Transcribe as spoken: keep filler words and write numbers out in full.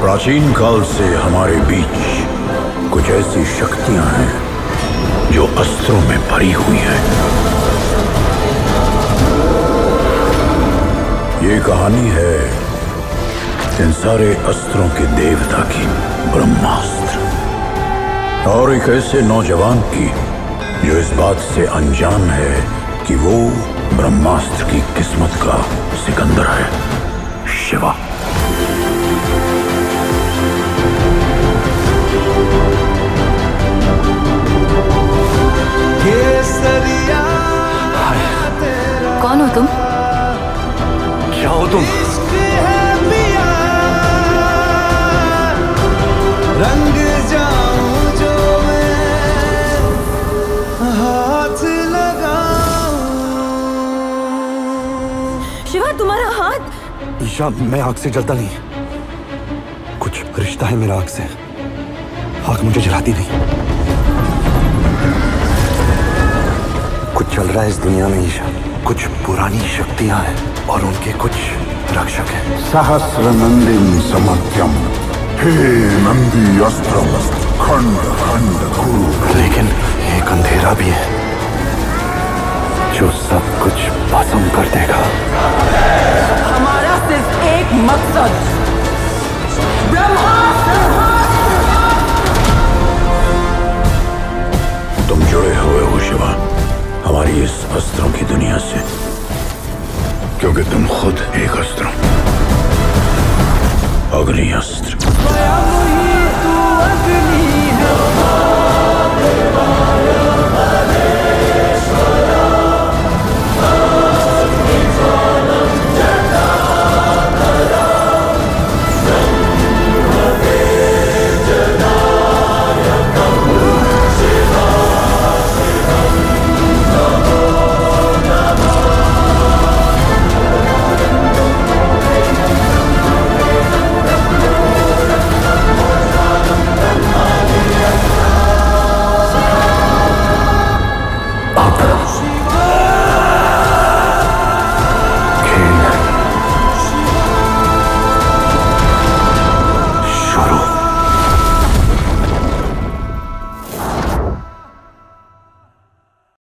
प्राचीन काल से हमारे बीच कुछ ऐसी शक्तियां हैं जो अस्त्रों में भरी हुई हैं। ये कहानी है इन सारे अस्त्रों के देवता की, ब्रह्मास्त्र, और एक ऐसे नौजवान की जो इस बात से अनजान है कि वो ब्रह्मास्त्र की किस्मत का सिकंदर है, शिवा। कौन हो तुम? क्या हो तुम? रंग जाऊं जो मैं हाथ लगाऊं। शिवा, तुम्हारा हाथ? ईशा, मैं आग से जलता नहीं, कुछ रिश्ता है मेरा आग से। आग मुझे जलाती नहीं। कुछ चल रहा है इस दुनिया में ईशा, कुछ पुरानी शक्तियां हैं और उनके कुछ रक्षक हैं। सहस्र नंदिन समत्यम, हे नंदी अस्त्रम खंड खंड कुरु। लेकिन एक अंधेरा भी है जो सब कुछ भस्म कर देगा। हमारा सिर्फ एक मकसद, ब्रह्मास्त्र। तुम जुड़े हुए हो शिवा हमारी इस अस्त्रों की दुनिया से, क्योंकि तुम खुद एक अस्त्र, अग्नि अस्त्र। तू अग्नि